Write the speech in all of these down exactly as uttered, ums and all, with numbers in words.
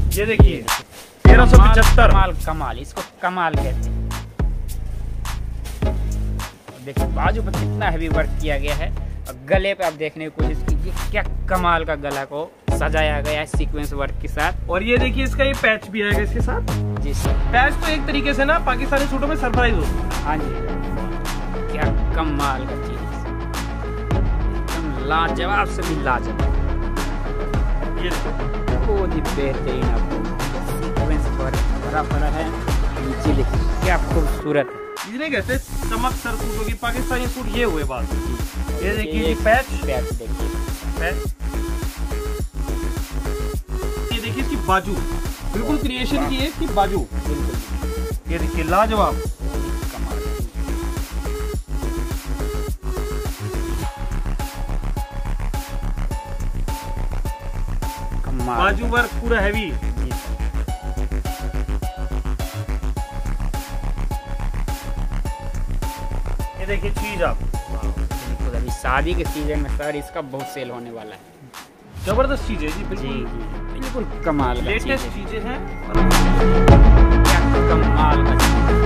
ये देखिए तेरह सौ पिछहत्तर। कमाल कमाल, इसको कमाल कहते हैं। देखिए बाजू पर कितना हैवी वर्क किया गया है और गले पे आप देखने की कोशिश कीजिए क्या कमाल का गला को सजाया गया है सीक्वेंस वर्क के साथ। और ये देखिए इसका ये पैच भी आएगा इसके साथ। जी सर, पैच तो एक तरीके से ना पाकिस्तानी सूटों में सरप्राइज होता है। हाँ जी, क्या कमाल का चीज, एकदम लाजवाब से भी लाजवाब। ये देखो बहुत ही बेहतरीन आपको सीक्वेंस वर्क भरा भरा है। नीचे देखिए क्या खूबसूरत है। इसने कहते हैं चमक सर सूट होगी पाकिस्तानी सूट। ये हुए बात। ये देखिए ये पैच पैच देखिए, पैच। ये देखिए इसकी बाजू बिल्कुल क्रिएशन की है इसकी बाजू। बिल्कुल ये देखिए लाजवाब कमाल। कमाल बाजू वर्क पूरा हैवी। जी सर। ये देखिए चीज आप बिल्कुल अभी शादी के सीजन में सर इसका बहुत सेल होने वाला है। जबरदस्त चीज है जी। जी बिल्कुल जी बिल्कुल कमाल का चीज लेटेस्ट है। चीजें हैं। क्या कमाल का चीज है।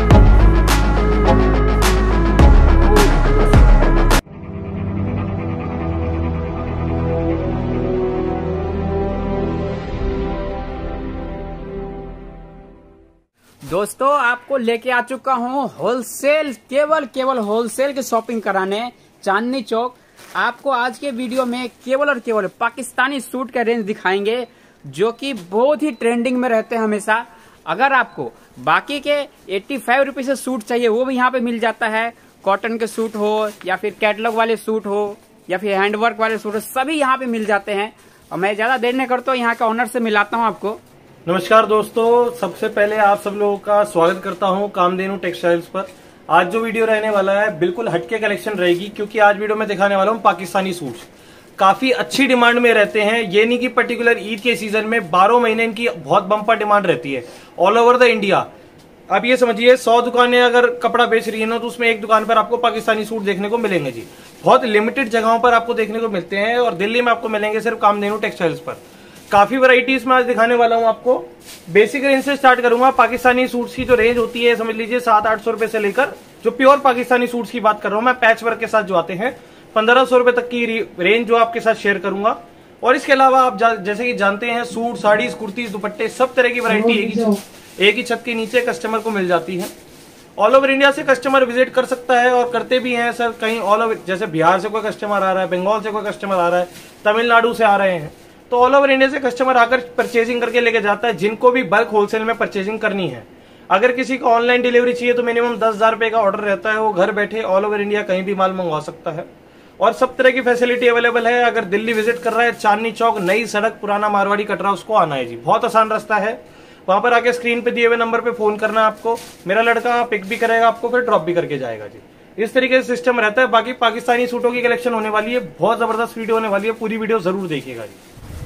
दोस्तों आपको लेके आ चुका हूँ होलसेल, केवल केवल होलसेल की शॉपिंग कराने चांदनी चौक। आपको आज के वीडियो में केवल और केवल पाकिस्तानी सूट का रेंज दिखाएंगे जो कि बहुत ही ट्रेंडिंग में रहते हैं हमेशा। अगर आपको बाकी के पचासी रुपए से सूट चाहिए वो भी यहाँ पे मिल जाता है। कॉटन के सूट हो या फिर कैटलॉग वाले सूट हो या फिर हैंडवर्क वाले सूट हो, सभी यहाँ पे मिल जाते हैं। और मैं ज्यादा देर नहीं करता हूँ, यहाँ का ऑनर से मिलाता हूँ आपको। नमस्कार दोस्तों, सबसे पहले आप सब लोगों का स्वागत करता हूं कामधेनु टेक्सटाइल्स पर। आज जो वीडियो रहने वाला है बिल्कुल हटके कलेक्शन रहेगी, क्योंकि आज वीडियो में दिखाने वाला हूं पाकिस्तानी सूट्स। काफी अच्छी डिमांड में रहते हैं। ये नहीं कि पर्टिकुलर ईद के सीजन में, बारह महीने इनकी बहुत बम्पर डिमांड रहती है ऑल ओवर द इंडिया। आप ये समझिए सौ दुकानें अगर कपड़ा बेच रही है ना, तो उसमें एक दुकान पर आपको पाकिस्तानी सूट देखने को मिलेंगे जी। बहुत लिमिटेड जगहों पर आपको देखने को मिलते हैं और दिल्ली में आपको मिलेंगे सिर्फ कामधेनु टेक्सटाइल्स पर। काफी वैरायटीज में आज दिखाने वाला हूं आपको। बेसिक रेंज से स्टार्ट करूंगा। पाकिस्तानी सूट्स की जो रेंज होती है समझ लीजिए सात आठ सौ रुपए से लेकर, जो प्योर पाकिस्तानी सूट्स की बात कर रहा हूं मैं, पैच वर्क के साथ जो आते हैं, पंद्रह सौ रुपए तक की रेंज जो आपके साथ शेयर करूंगा। और इसके अलावा आप जैसे कि जानते हैं सूट, साड़ीज, कुर्तीज, दुपट्टे, सब तरह की वैरायटी एक ही एक ही छत के नीचे कस्टमर को मिल जाती है। ऑल ओवर इंडिया से कस्टमर विजिट कर सकता है और करते भी हैं सर। कहीं ऑल ओवर, जैसे बिहार से कोई कस्टमर आ रहा है, बंगाल से कोई कस्टमर आ रहा है, तमिलनाडु से आ रहे हैं, तो ऑल ओवर इंडिया से कस्टमर आकर परचेजिंग करके लेके जाता है, जिनको भी बल्क होलसेल में परचेजिंग करनी है। अगर किसी को ऑनलाइन डिलीवरी चाहिए तो मिनिमम दस हजार रुपए का ऑर्डर रहता है, वो घर बैठे ऑल ओवर इंडिया कहीं भी माल मंगवा सकता है। और सब तरह की फैसिलिटी अवेलेबल है। अगर दिल्ली विजिट कर रहा है, चांदनी चौक, नई सड़क, पुराना मारवाड़ी, कटरा, उसको आना है जी। बहुत आसान रास्ता है। वहां पर आके स्क्रीन पे दिए हुए नंबर पे फोन करना है आपको। मेरा लड़का पिक भी करेगा आपको, फिर ड्रॉप भी करके जाएगा जी। इस तरीके से सिस्टम रहता है। बाकी पाकिस्तानी सूटों की कलेक्शन होने वाली है, बहुत जबरदस्त वीडियो होने वाली है, पूरी वीडियो जरूर देखिएगा जी।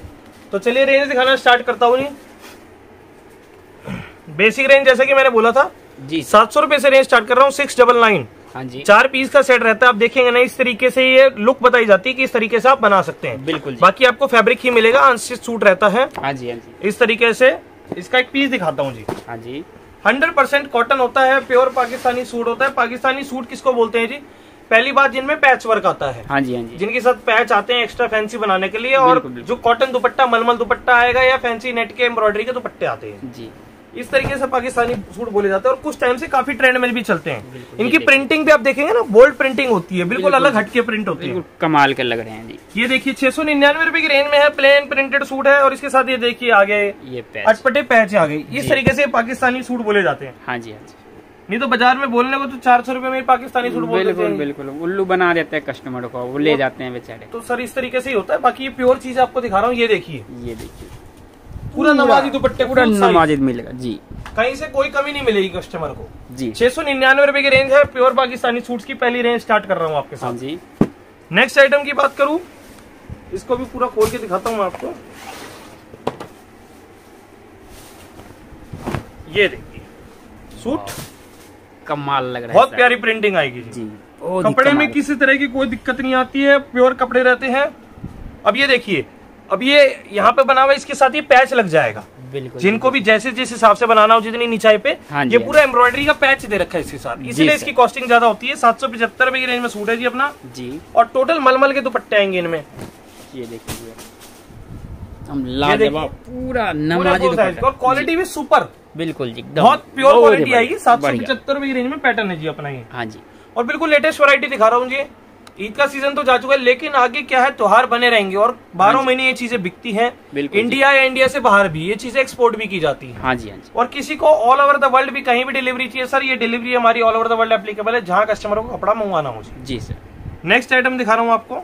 तो चलिए रेंज दिखाना स्टार्ट करता हूँ। बेसिक रेंज जैसे कि मैंने बोला था जी, सात सौ रुपए से रेंज स्टार्ट कर रहा हूँ। सिक्स डबल नाइन हाँ जी, चार पीस का सेट रहता है। आप देखेंगे ना, इस तरीके से ये लुक बताई जाती है कि इस तरीके से आप बना सकते हैं। बिल्कुल जी। बाकी आपको फैब्रिक ही मिलेगा, अनस्टिच सूट रहता है। हाँ जी, हाँ जी, इस तरीके से इसका एक पीस दिखाता हूँ जी। हाँ जी, हंड्रेड परसेंट कॉटन होता है, प्योर पाकिस्तानी सूट होता है। पाकिस्तानी सूट किसको बोलते हैं जी? पहली बात, जिनमें पैच वर्क आता है, हाँ जी, हाँ जी, जिनके साथ पैच आते हैं एक्स्ट्रा फैंसी बनाने के लिए। और बिल्कुल, बिल्कुल। जो कॉटन दुपट्टा, मलमल दुपट्टा आएगा या फैंसी नेट के एम्ब्रॉयडरी के दुपट्टे आते हैं जी। इस तरीके से पाकिस्तानी सूट बोले जाते हैं। और कुछ टाइम से काफी ट्रेंड में भी चलते हैं। बिल्कुल, इनकी ये प्रिंटिंग भी आप देखेंगे ना, बोल्ड प्रिंटिंग होती है, बिल्कुल बिल्कुल, अलग हटके प्रिंट होती है। बिल्कुल कमाल के लग रहे हैं जी। ये देखिए छह सौ निन्यानवे रुपए की रेंज में है, प्लेन प्रिंटेड सूट है। और इसके साथ ये देखिए आगे ये पैच, अटपटे पैच आ गई। इस तरीके से पाकिस्तानी सूट बोले जाते हैं। हाँ जी, हाँ जी, नहीं तो बाजार में बोलने को तो चार सौ रुपए में पाकिस्तानी सूट बोल देते बिल्कुल हैं। बिल्कुल उल्लू बना देते हैं कस्टमर को, वो ले जाते हैं बेचारे। तो सर इस तरीके से ही होता है। बाकी ये प्योर चीज आपको दिखा रहा हूँ। ये देखिए ये देखिए पूरा नमाजी दुपट्टे, पूरा full size। नमाजिद मिलेगा जी, कहीं से कोई कमी नहीं मिलेगी कस्टमर को जी। छह सौ निन्यानवे रुपए की रेंज है। प्योर पाकिस्तानी सूट्स की पहली रेंज स्टार्ट कर रहा हूँ आपके हाँ साथ जी। नेक्स्ट आइटम की बात करूं, इसको भी पूरा खोल के दिखाता हूं मैं आपको। ये देखिए सूट कमाल लग रहा है, बहुत प्यारी प्रिंटिंग आएगी जी, जी। कपड़े में किसी तरह की कोई दिक्कत नहीं आती है, प्योर कपड़े रहते हैं। अब ये देखिए, अब ये यहाँ पे बना हुआ, इसके साथ ये पैच लग जाएगा। बिल्कुल, जिनको भी जैसे जिस हिसाब से बनाना हो, जितनी निचाई पे, हाँ जी, ये पूरा एम्ब्रॉयडरी का पैच दे रखा है इसके साथ, इसलिए इसकी कॉस्टिंग ज्यादा होती है। सात सौ पचहत्तर रुपए की रेंज में सूट है जी अपना जी। और टोटल मलमल के दुपट्टे आएंगे इनमें। ये देखिए हम लाजवाब पूरा नमाजी दुपट्टा और क्वालिटी भी सुपर, बिल्कुल जी, बहुत प्योर क्वालिटी आएगी। सात सौ पचहत्तर रुपए की रेंज में पैटर्न है जी अपना ये। हाँ जी, और बिल्कुल लेटेस्ट वैरायटी दिखा रहा हूँ जी। ईद का सीजन तो जा चुका है, लेकिन आगे क्या है, त्योहार बने रहेंगे और बारह महीने ये चीजें बिकती हैं। इंडिया या इंडिया से बाहर भी ये चीजें एक्सपोर्ट भी की जाती है। हाँ जी, हाँ जी। और किसी को ऑल ओवर द वर्ल्ड भी कहीं भी डिलीवरी चाहिए सर, ये डिलीवरी हमारी all over the world applicable है, जहाँ कस्टमरों को कपड़ा मंगवाना हो जी सर। नेक्स्ट आइटम दिखा रहा हूँ आपको,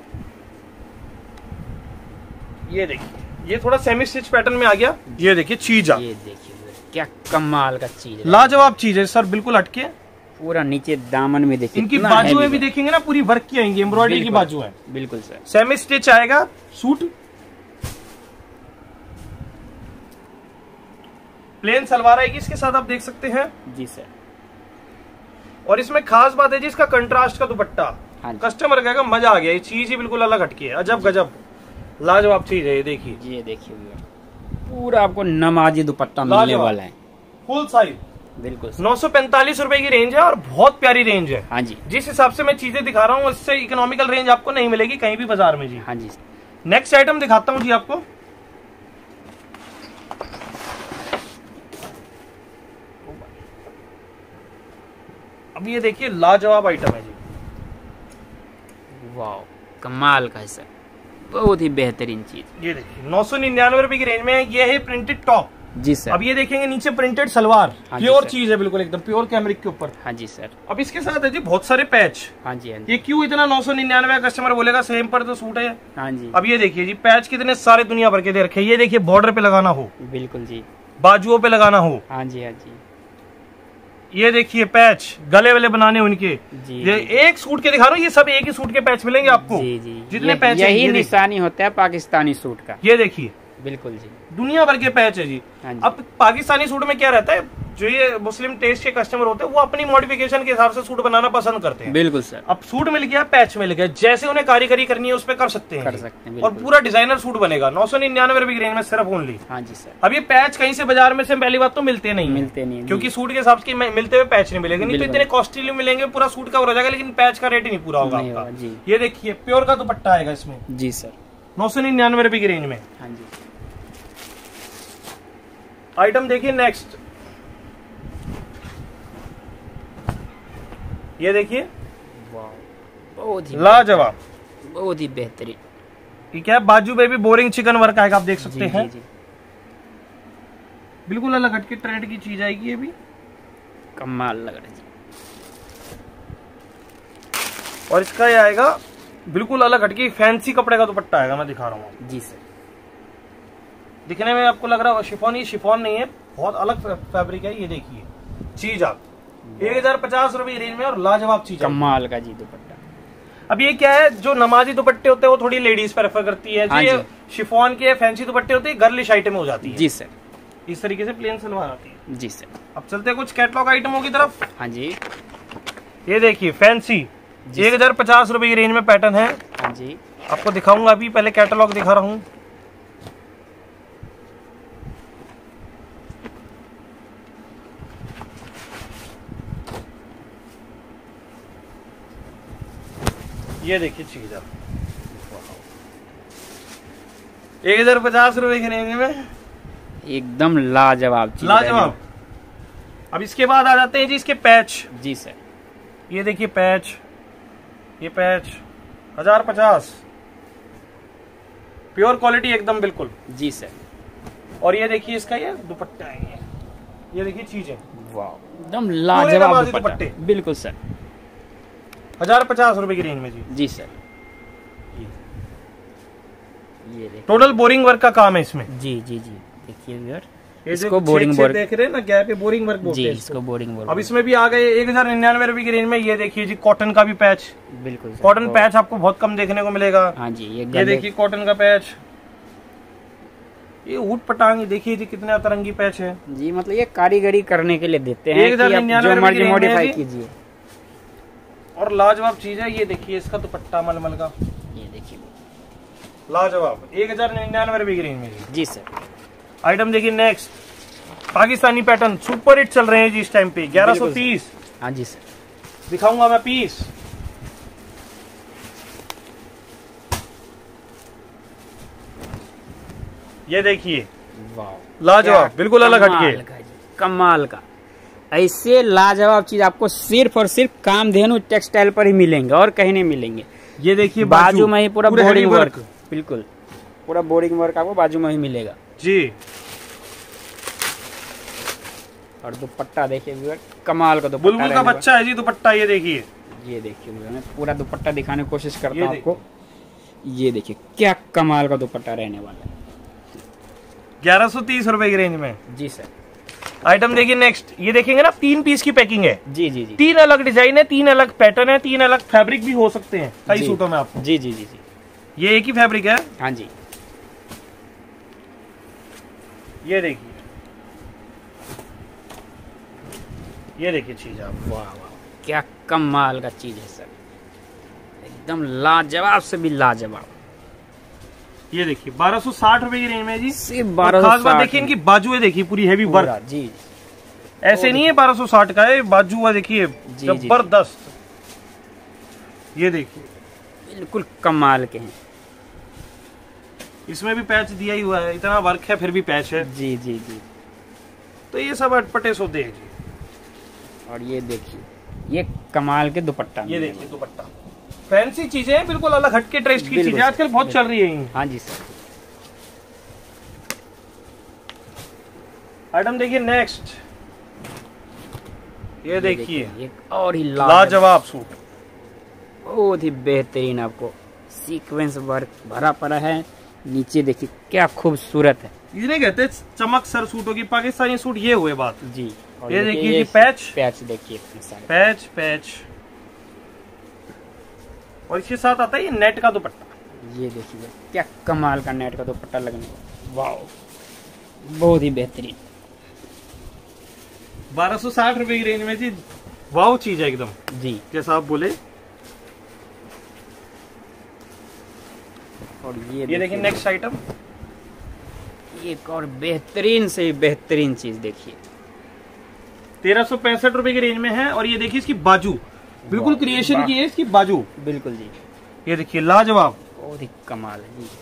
ये देखिए, ये थोड़ा सेमी स्टिच पैटर्न में आ गया। ये देखिए चीज, ये देखिए क्या कमाल का चीज है, लाजवाब चीज है सर, बिल्कुल हटके। पूरा नीचे दामन में देखिए, इनकी बाजुएं भी देखेंगे ना, पूरी वर्क की आएंगी, एम्ब्रॉयडरी की बाजू है। बिल्कुल सर, सेमी स्टिच आएगा सूट, प्लेन सलवार आएगी इसके साथ, आप देख सकते हैं जी सर। और इसमें खास बात है जी इसका कंट्रास्ट का दुपट्टा। हाँ, कस्टमर कहेगा मजा आ गया, ये चीज ही बिल्कुल अलग हटकी है, अजब गजब लाजवाब चीज है। ये देखिए, ये देखिए पूरा आपको नमाजी दुपट्टा मिलने वाला है, फुल साइज, बिल्कुल। नौ सौ पैंतालीस रुपए की रेंज है और बहुत प्यारी रेंज है। हाँ जी, जिस हिसाब से मैं चीजें दिखा रहा हूँ इससे इकोनॉमिकल रेंज आपको नहीं मिलेगी कहीं भी बाजार में जी। हाँ जी। नेक्स्ट आइटम दिखाता हूँ जी आपको, अब ये देखिए लाजवाब आइटम है जी, वाह कमाल का है सर, बहुत ही बेहतरीन चीज। ये देखिए नौ सौ निन्यानवे रुपए की रेंज में ये है प्रिंटेड टॉप जी सर। अब ये देखेंगे नीचे प्रिंटेड सलवार, हाँ प्योर चीज है, बिल्कुल एकदम प्योर कैमरिक के ऊपर। हाँ जी सर। अब इसके साथ है जी बहुत सारे पैच। हाँ जी, हाँ जी। ये क्यों इतना नौ सौ निन्यानवे का कस्टमर बोलेगा, सेम पर तो सूट है। हाँ जी। अब ये देखिए जी पैच कितने सारे दुनिया भर के दे रखे, ये देखिए बॉर्डर पे लगाना हो, बिल्कुल जी, बाजुओं पे लगाना हो। हाँ जी, हाँ जी। ये देखिए पैच गले वाले बनाने उनके जी, ये जी। एक सूट के दिखा रहा हूँ, ये सब एक ही सूट के पैच मिलेंगे आपको जी जी, जितने ये, पैच यही निशानी होता है पाकिस्तानी सूट का। ये देखिए बिल्कुल जी, दुनिया भर के पैच है जी। हाँ जी। अब पाकिस्तानी सूट में क्या रहता है, जो ये मुस्लिम टेस्ट के कस्टमर होते हैं वो अपनी मॉडिफिकेशन के हिसाब से सूट बनाना पसंद करते हैं। बिल्कुल सर। अब सूट मिल गया, पैच मिल गया, जैसे उन्हें कारीगरी करनी है उस पर कर सकते हैं कर सकते हैं, और पूरा डिजाइनर सूट बनेगा नौ सौ निन्यानवे रुपए की रेंज में सिर्फ ओनली। हाँ जी सर। अब ये पैच कहीं से बाजार में से पहली बात तो मिलते नहीं मिलते नहीं, क्योंकि सूट के हिसाब से मिलते हुए पैच नहीं मिलेगा, नहीं तो इतने कॉस्टली मिलेंगे, पूरा सूट का हो जाएगा लेकिन पैच का रेट ही नहीं पूरा होगा आपका। जी। ये देखिए प्योर का दुपट्टा आएगा इसमें जी सर, नौ सौ निन्यानवे रुपए की रेंज में। हाँ जी। आइटम देखिए नेक्स्ट, ये देखिए बहुत ही लाजवाब, बहुत ही बेहतरीन। ये क्या है, बाजू पे भी बोरिंग चिकन वर्क आएगा, आप देख सकते जी, हैं जी, जी। बिल्कुल अलग हटके ट्रेंड की चीज आएगी, ये भी कमाल लग रहा है जी। और इसका ये आएगा बिल्कुल अलग हटके फैंसी कपड़े का दुपट्टा आएगा, मैं दिखा रहा हूँ जी सर। दिखने में आपको लग रहा है शिफॉन, ये शिफॉन नहीं है, बहुत अलग फैब्रिक है। ये देखिए चीज आप एक हजार पचास रुपए रेंज में और लाजवाब चीज, कमाल का जी दुपट्टा। अब ये क्या है, जो नमाजी दुपट्टे होते हैं वो थोड़ी लेडीज प्रेफर करती है, जो हाँ ये शिफॉन के फैंसी दुपट्टे होते हैं गर्लिश आइटम हो जाती है। जी सर। इस तरीके से प्लेन सलवार आती है जी सर। अब चलते हैं कुछ कैटलॉग आइटमों की तरफ। हाँ जी। ये देखिए फैंसी एक हजार पचास रुपए की रेंज में पैटर्न है। हाँ जी। आपको दिखाऊंगा, अभी पहले कैटलॉग दिखा रहा हूँ। ये देखिए चीज आप एक हजार पचास रुपए की रेंज में एकदम लाजवाब चीज, लाजवाब। अब इसके बाद आ जाते हैं जी इसके पैच। जी सर। ये देखिए पैच, ये पैच हजार पचास, प्योर क्वालिटी एकदम बिल्कुल। जी सर। और ये देखिए इसका ये दुपट्टा है, ये देखिए चीजें, वाह एकदम लाजवाब दुपट्टा, दुपट्टे। बिल्कुल सर। हजार पचास रुपए की रेंज में जी। जी सर। ये देखिए टोटल बोरिंग वर्क का काम है इसमें। जी जी जी, देखिए यार, ये इसको बोरिंग वर्क देख रहे हैं ना, गैप पे बोरिंग वर्क बोलते जी, हैं इसको बोरिंग वर्क। अब इसमें भी आ गए एक हजार निन्यानवे रुपए की रेंज में। ये देखिए जी कॉटन का भी पैच, बिल्कुल कॉटन पैच आपको बहुत कम देखने को मिलेगा। हाँ जी। ये ये देखिए कॉटन का पैच, ये ऊट पटांग देखिए जी कितने अतरंगी पैच है जी, मतलब ये कारीगरी करने के लिए देते हैं एक हजार कि आप निन्यानवे जो रुपए की मर्जी रेंज में मॉडिफाई जी। कीजिए। और लाजवाब चीज है, ये देखिए इसका दुपट्टा मलमल का, ये देखिए लाजवाब एक हजार निन्यानवे रुपए की रेंज में जी। जी सर। आइटम देखिए next, Pakistani pattern super hit चल रहे हैं जी इस टाइम पे, ग्यारह सौ तीस। हाँ जी सर, दिखाऊंगा मैं पीस। ये देखिए लाजवाब, बिल्कुल अलग हटके, कमाल का। ऐसे लाजवाब चीज आपको सिर्फ और सिर्फ कामधेनु टेक्सटाइल पर ही मिलेंगे और कहीं नहीं मिलेंगे। ये देखिए बाजू में ही पूरा बोर्डिंग वर्क, बिल्कुल पूरा बोर्डिंग वर्क आपको बाजू में ही मिलेगा जी। और दुपट्टा देखिए व्यूअर, कमाल का दुपट्टा, बुलबुल का बच्चा है जी दुपट्टा। ये देखिए, ये देखिए व्यूअर, मैं पूरा दुपट्टा दिखाने की कोशिश करता हूँ आपको। ये देखिए क्या कमाल का दुपट्टा रहने वाला है, ग्यारह सौ तीस रुपए की रेंज में जी सर। आइटम देखिए नेक्स्ट, ये देखेंगे ना तीन पीस की पैकिंग है जी जी जी, तीन अलग डिजाइन है, तीन अलग पैटर्न है, तीन अलग फैब्रिक भी हो सकते हैं कई सूटों में आपको। जी जी जी जी, ये एक ही फैब्रिक है। हाँ जी, ये देखिए, ये देखिए चीज आप, वाह वाह क्या कमाल का चीज है सर, एकदम लाजवाब से भी लाजवाब। ये देखिए बारह सौ साठ रुपए की रेंज में जी, सिर्फ बारह सौ खास बात देखिए इनकी बाजू है, देखिए पूरी हैवी वर्क जी, ऐसे नहीं है बारह सौ साठ का है, बाजू हुआ देखिए जबरदस्त। ये देखिए बिल्कुल कमाल के हैं, इसमें भी पैच दिया ही हुआ है, इतना वर्क है फिर भी पैच है जी जी जी। तो ये सब अटपटे सौदे हैं जी। और ये देखिए ये कमाल के दुपट्टा, ये देखिए दुपट्टा, फैंसी चीजें हैं, बिल्कुल अलग हटके टेस्ट की चीजें आजकल बहुत चल रही है। हाँ जी सर। आइटम देखिए नेक्स्ट, ये देखिए एक और ही लाजवाब सूट, बहुत ही बेहतरीन, आपको सीक्वेंस वर्क भरा पड़ा है, नीचे देखिए क्या खूबसूरत है। इन्हें कहते हैं चमक सर सूटों की, पाकिस्तानी सूट ये हुए बात जी। और ये देखिए जी पैच, पैच देखिए पैच पैच, और इसके साथ आता है ये नेट का दुपट्टा। ये देखिए क्या कमाल का नेट का दुपट्टा लगने वाला, वाह बहुत ही बेहतरीन। बारह सौ साठ रुपए की रेंज में जी, वाव चीज है एकदम जी, जैसा आप बोले। और ये ये देखिए नेक्स्ट आइटम, एक और बेहतरीन से ही बेहतरीन चीज देखिए, तेरह सौ पैंसठ रुपए की रेंज में है। और ये देखिए इसकी बाजू बिल्कुल क्रिएशन की है, इसकी बाजू बिल्कुल जी, ये देखिए लाजवाब, बहुत ही कमाल है जी।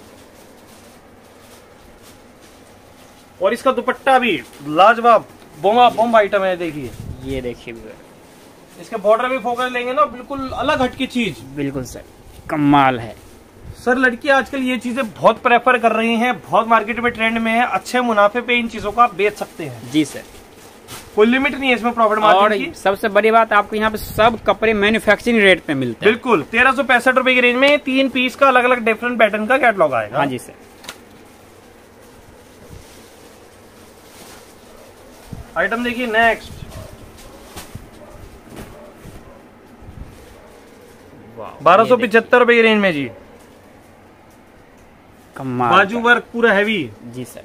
और इसका दुपट्टा भी लाजवाब, बोमा बम आइटम है। देखिए ये देखिए इसके बॉर्डर भी फोकस लेंगे ना, बिल्कुल अलग हटकी चीज, बिल्कुल सर कमाल है सर। लड़की आजकल ये चीजें बहुत प्रेफर कर रही हैं, बहुत मार्केट में ट्रेंड में है, अच्छे मुनाफे पे इन चीजों को आप बेच सकते हैं जी सर, कोई लिमिट नहीं है इसमें प्रॉफिट और मार्जिन की। सबसे बड़ी बात आपको यहाँ पे सब कपड़े मैन्युफैक्चरिंग रेट पे मिलते हैं, बिल्कुल तेरह सौ पैंसठ रुपए की रेंज में तीन पीस का अलग अलग डिफरेंट पैटर्न का कैटलॉग आएगा। हाँ जी सर। आइटम देखिए नेक्स्ट, बारह सौ पिछहत्तर रुपए की रेंज में जी, कमाल, बाजू वर्क पूरा हैवी जी सर।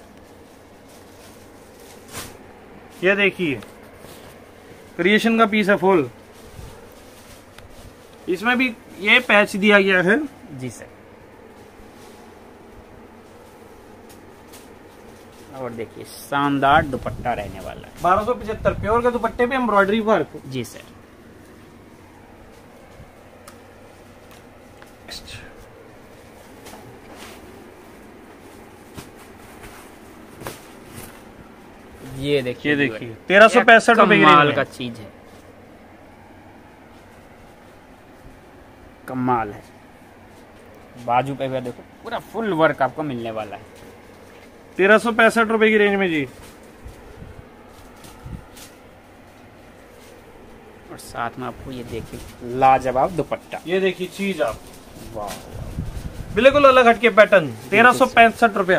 ये देखिए क्रिएशन का पीस है फुल, इसमें भी ये पैच दिया गया है जी सर। और देखिए शानदार दुपट्टा रहने वाला है, बारह सौ पिछहत्तर प्योर के दुपट्टे पे एम्ब्रॉयडरी वर्क जी सर। ये देखिए, ये देखिए तेरह सौ पैंसठ रुपए कमाल का चीज है, कमाल है। बाजू पे भी देखो पूरा फुल वर्क आपको मिलने वाला है, तेरह सौ पैंसठ रुपए की रेंज में जी। और साथ में आपको ये देखिए लाजवाब दुपट्टा, ये देखिए चीज आप, वाह बिल्कुल अलग हटके पैटर्न, तेरह सौ पैंसठ रुपया।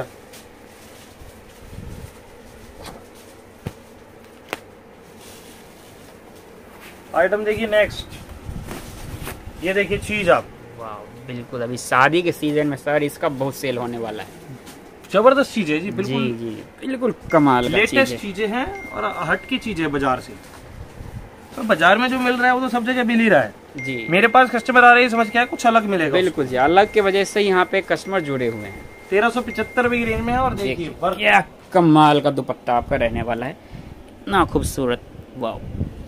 आइटम देखिए नेक्स्ट, ये देखिए चीज आप, वाह बिल्कुल अभी शादी के सीजन में सर इसका बहुत सेल होने वाला है, जबरदस्त चीज है जी, बिल्कुल जी जी बिल्कुल कमाल का लेटेस्ट चीजें हैं और हटकी चीजें बाजार से। तो बाजार में जो मिल रहा है वो तो सब जगह मिल ही रहा है जी। मेरे पास कस्टमर आ रहे हैं, समझ के आए कुछ अलग मिलेगा, बिल्कुल जी, अलग के वजह से यहाँ पे कस्टमर जुड़े हुए हैं। तेरह सौ पिछहत्तर रुपए की रेंज में है। और देखिए क्या कमाल का दुपट्टा आपका रहने वाला है, ना खूबसूरत। वाओ,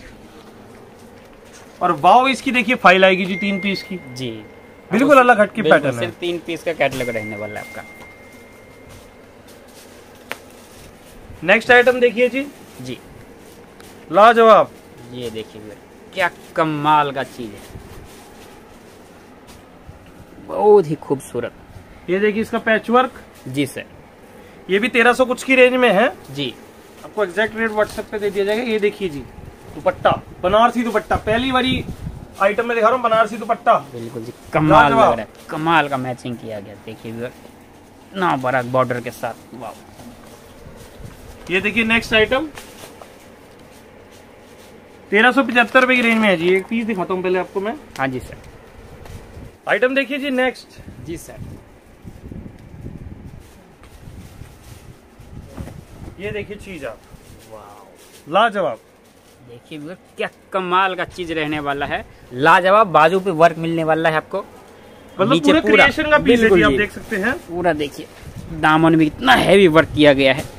और वाओ इसकी देखिए फाइल आएगी जी तीन पीस की जी, बिल्कुल अलग हटके पैटर्न है। सिर्फ तीन पीस का कैटलॉग रहने वाला है आपका। नेक्स्ट आइटम देखिए जी, जी लाजवाब। ये देखिए भैया, क्या कमाल का चीज है, बहुत ही खूबसूरत। ये देखिए इसका पैच वर्क। जी सर, ये भी तेरह सौ कुछ की रेंज में है। जी, आपको एग्जैक्ट रेट व्हाट्सएप पे दे दिया जाएगा। ये देखिए जी दुपट्टा, बनारसी दुपट्टा, पहली बारी आइटम में दिखा रहा हूँ बनारसी दुपट्टा। बिल्कुल जी, कमाल लग रहा है, कमाल का मैचिंग किया गया। देखिए भैया, ना बड़ा बॉर्डर के साथ। वाह, ये देखिए नेक्स्ट आइटम तेरह सौ पिछहत्तर रुपए की रेंज में है जी। एक पीस दिखाता हूँ पहले आपको मैं। हाँ जी सर। आइटम देखिए जी नेक्स्ट। जी सर, ये देखिए चीज आप, वाह लाजवाब। देखिए भैया, क्या कमाल का चीज रहने वाला है, लाजवाब। बाजू पे वर्क मिलने वाला है आपको, मतलब पूरे क्रिएशन का पीस है जी, आप देख सकते हैं पूरा। देखिए दामन में इतना हैवी वर्क किया गया है।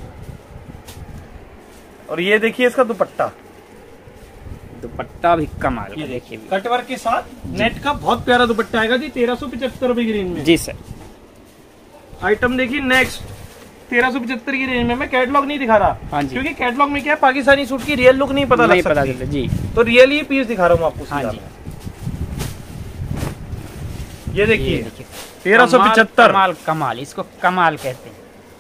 और ये देखिए इसका दुपट्टा, दुपट्टा भी कमाल का। देखिए कटवर्क के साथ नेट का बहुत प्यारा दुपट्टा आएगा जी, तेरह सौ पिछहत्तर रुपए की रेंज में। जी सर। आइटम देखिए नेक्स्ट, तेरह सौ पिछहत्तर की रेंज में। मैं कैटलॉग नहीं दिखा रहा, हाँ जी, क्योंकि कैटलॉग में क्या है, पाकिस्तानी सूट की रियल लुक नहीं पता नहीं लग पता सकती। चलता जी, तो रियल ही पीस दिखा रहा हूँ आपको। हाँ जी, ये देखिए तेरह सौ पिछहत्तर। कमाल कमाल, इसको कमाल कहते हैं।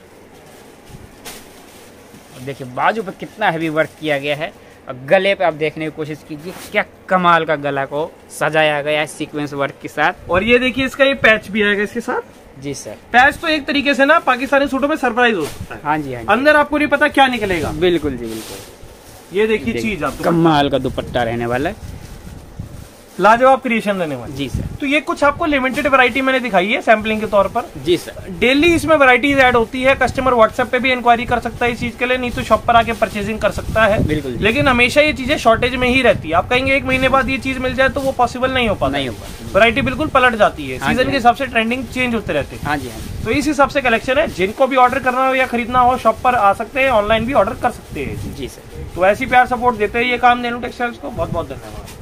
देखिए बाजू पे कितना हैवी वर्क किया गया है, और गले पे आप देखने की कोशिश कीजिए, क्या कमाल का गला को सजाया गया है सीक्वेंस वर्क के साथ। और ये देखिए इसका ये पैच भी आएगा इसके साथ। जी सर, पैच तो एक तरीके से ना पाकिस्तानी सूटों में सरप्राइज हो सकता है। हाँ जी, हाँ जी, अंदर आपको नहीं पता क्या निकलेगा। बिल्कुल जी बिल्कुल। ये देखिए चीज आप, कमाल का दुपट्टा रहने वाला है, लाजवाब क्रिएशन रहने वाला। जी सर। तो ये कुछ आपको लिमिटेड वैरायटी मैंने दिखाई है सैम्पलिंग के तौर पर। जी सर। डेली इसमें वैरायटीज ऐड होती है। कस्टमर व्हाट्सएप पे भी इंक्वायरी कर सकता है इस चीज के लिए, नहीं तो शॉप पर आके परचेजिंग कर सकता है। बिल्कुल। लेकिन हमेशा ये चीजें शॉर्टेज में ही रहती है। आप कहेंगे एक महीने बाद ये चीज मिल जाए तो वो पॉसिबल नहीं हो पाता, नहीं हो पाता। वैरायटी बिल्कुल पलट जाती है, सीजन के हिसाब से ट्रेंडिंग चेंज होते रहते हैं। हाँ जी, हाँ जी। तो इस हिसाब से कलेक्शन है। जिनको भी ऑर्डर करना हो या खरीदना हो शॉप पर आ सकते हैं, ऑनलाइन भी ऑर्डर कर सकते हैं। जी सर। तो ऐसी प्यार सपोर्ट देते हैं ये काम देनू टेक्सटाइल्स को। बहुत बहुत धन्यवाद।